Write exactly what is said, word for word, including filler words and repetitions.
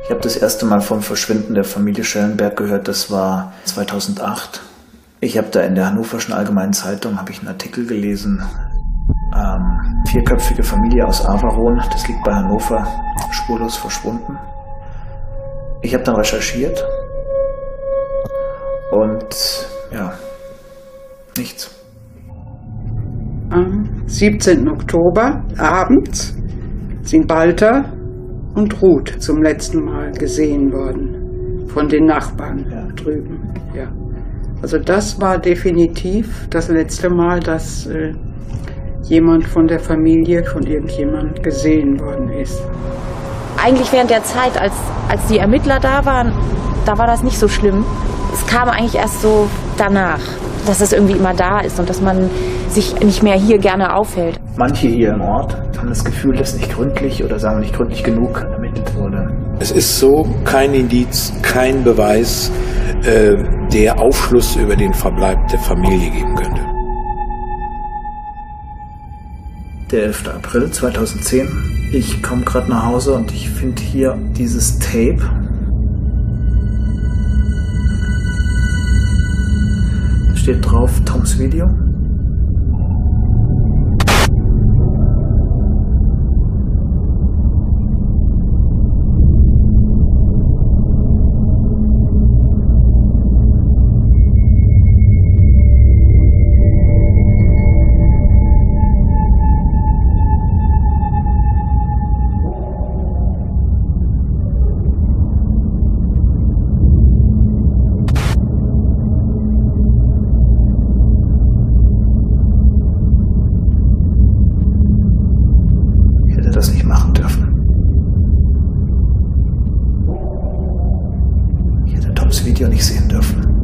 Ich habe das erste Mal vom Verschwinden der Familie Schellenberg gehört, das war zweitausendacht. Ich habe da in der Hannoverschen Allgemeinen Zeitung habe ich einen Artikel gelesen. Ähm, vierköpfige Familie aus Averlohn, das liegt bei Hannover, spurlos verschwunden. Ich habe dann recherchiert und ja, nichts. Am siebzehnten Oktober abends sind Walter und Ruth zum letzten Mal gesehen worden von den Nachbarn Ja. drüben. Ja. Also das war definitiv das letzte Mal, dass äh, jemand von der Familie, von irgendjemandem gesehen worden ist. Eigentlich während der Zeit, als, als die Ermittler da waren, da war das nicht so schlimm. Es kam eigentlich erst so danach, dass es irgendwie immer da ist und dass man sich nicht mehr hier gerne aufhält. Manche hier im Ort haben das Gefühl, dass nicht gründlich oder sagen wir nicht gründlich genug ermittelt wurde. Es ist so kein Indiz, kein Beweis, äh, der Aufschluss über den Verbleib der Familie geben könnte. Der elfte April zweitausendzehn. Ich komme gerade nach Hause und ich finde hier dieses Tape. Da steht drauf Toms Video. Das nicht machen dürfen. Ich hätte Toms Video nicht sehen dürfen.